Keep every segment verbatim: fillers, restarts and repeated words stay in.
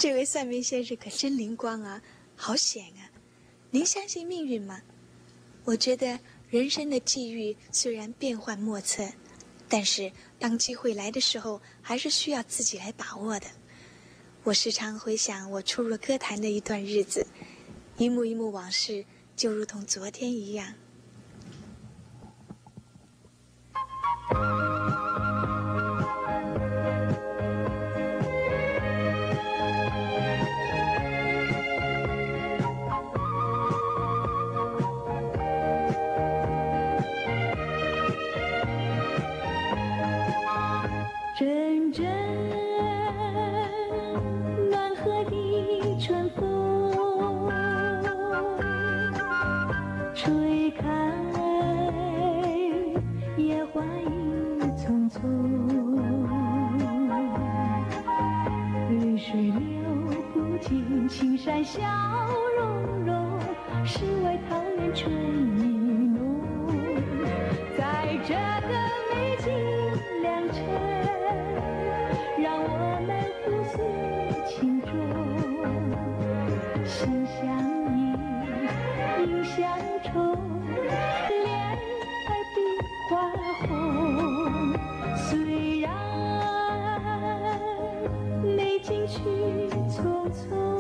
这位算命先生可真灵光啊，好险啊！您相信命运吗？我觉得人生的际遇虽然变幻莫测，但是当机会来的时候，还是需要自己来把握的。我时常回想我初入歌坛的一段日子，一幕一幕往事，就如同昨天一样。 阵阵暖和的春风，吹开野花一丛丛，绿水流不尽，青山笑融融，世外桃源春意浓。在这个美景良辰，让我们互诉情衷，心相印，印相冲，恋儿比花红。虽然美景去匆匆，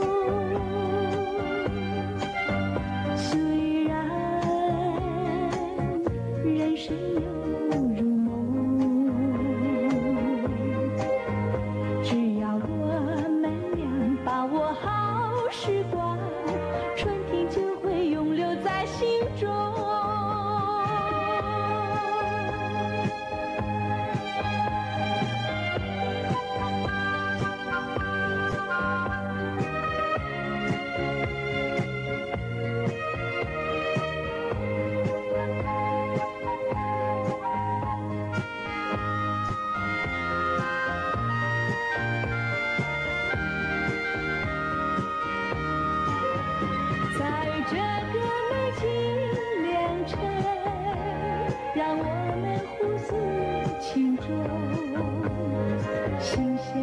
虽然人生又如梦，只要我们俩把握好时光，春天就会永留在心中。在这个美景良辰，让我们互诉情衷，心相